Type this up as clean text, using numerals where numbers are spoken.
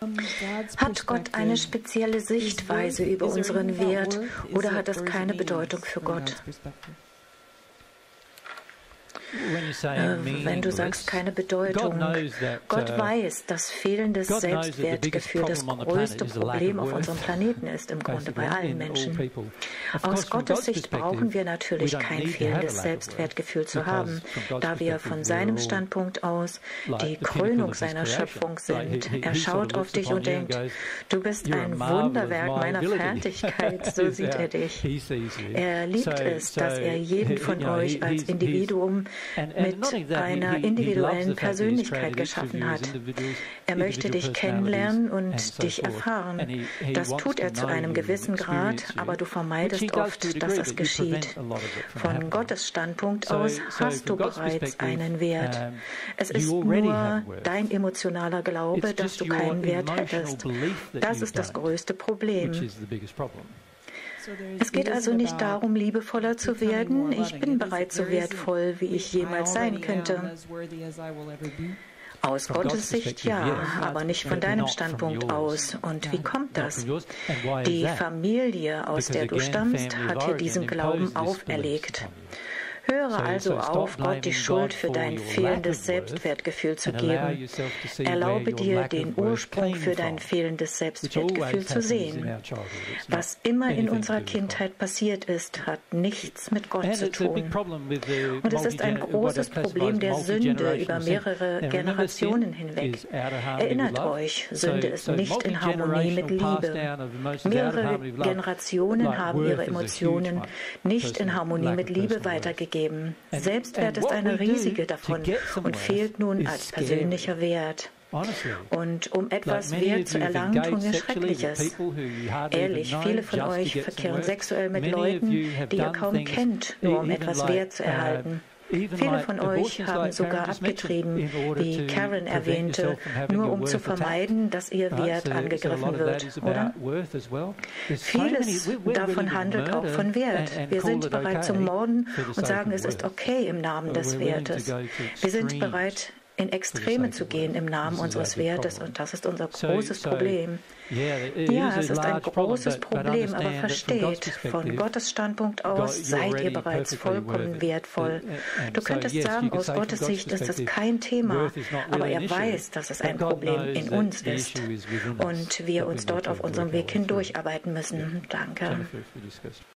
Hat Gott eine spezielle Sichtweise über unseren Wert oder hat es keine Bedeutung für Gott? Wenn du sagst, keine Bedeutung, Gott weiß, dass fehlendes Selbstwertgefühl das größte Problem auf unserem Planeten ist, im Grunde bei allen Menschen. Aus Gottes Sicht brauchen wir natürlich kein fehlendes Selbstwertgefühl zu haben, da wir von seinem Standpunkt aus die Krönung seiner Schöpfung sind. Er schaut auf dich und denkt, du bist ein Wunderwerk meiner Fertigkeit, so sieht er dich. Er liebt es, dass er jeden von euch als Individuum mit einer individuellen Persönlichkeit geschaffen hat. Er möchte dich kennenlernen und dich erfahren. Das tut er zu einem gewissen Grad, aber du vermeidest oft, dass es geschieht. Von Gottes Standpunkt aus hast du bereits einen Wert. Es ist nur dein emotionaler Glaube, dass du keinen Wert hättest. Das ist das größte Problem. Es geht also nicht darum, liebevoller zu werden. Ich bin bereits so wertvoll, wie ich jemals sein könnte. Aus Gottes Sicht ja, aber nicht von deinem Standpunkt aus. Und wie kommt das? Die Familie, aus der du stammst, hat dir diesen Glauben auferlegt. Höre also auf, Gott die Schuld für dein fehlendes Selbstwertgefühl zu geben. Erlaube dir, den Ursprung für dein fehlendes Selbstwertgefühl zu sehen. Was immer in unserer Kindheit passiert ist, hat nichts mit Gott zu tun. Und es ist ein großes Problem der Sünde über mehrere Generationen hinweg. Erinnert euch, Sünde ist nicht in Harmonie mit Liebe. Mehrere Generationen haben ihre Emotionen nicht in Harmonie mit Liebe weitergegeben. Selbstwert ist eine riesige davon und fehlt nun als persönlicher Wert. Und um etwas Wert zu erlangen, tun wir Schreckliches. Ehrlich, viele von euch verkehren sexuell mit Leuten, die ihr kaum kennt, nur um etwas Wert zu erhalten. Viele von euch haben sogar abgetrieben, wie Karen erwähnte, nur um zu vermeiden, dass ihr Wert angegriffen wird, oder? Vieles davon handelt auch von Wert. Wir sind bereit zum Morden und sagen, es ist okay im Namen des Wertes. Wir sind bereit, in Extreme zu gehen im Namen unseres Wertes, und das ist unser großes Problem. Ja, es ist ein großes Problem, aber versteht, von Gottes Standpunkt aus seid ihr bereits vollkommen wertvoll. Du könntest sagen, aus Gottes Sicht ist es kein Thema, aber er weiß, dass es ein Problem in uns ist und wir uns dort auf unserem Weg hindurcharbeiten müssen. Danke.